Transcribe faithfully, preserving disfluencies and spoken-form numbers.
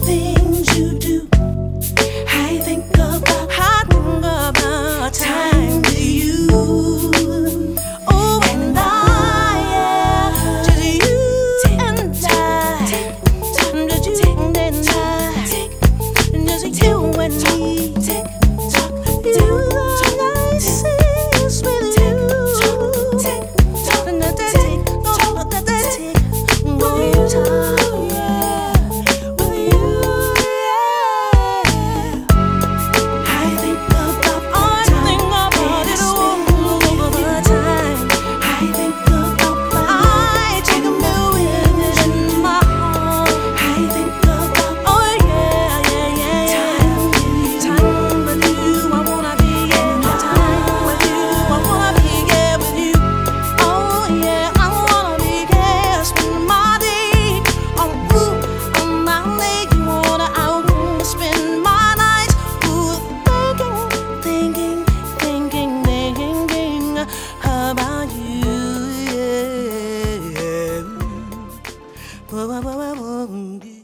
things you do. I think about, I think about time with you. Oh, and I, yeah, just you and I, just you and I, just you and me. You and I sings with you. And that tick, oh, that tick, with you, yeah, with you, yeah. I think about, I think about it all the time. I think about, I take a million in my heart. I think about, oh yeah, yeah, yeah, yeah. Time with you, I wanna be, yeah. Time with you, I wanna be, yeah, with you. Oh yeah, I wanna be, yeah. Spend my day on ooh, on my leg. You wanna, I wanna spend my nights ooh, thinking, thinking, thinking, thinking about you, yeah.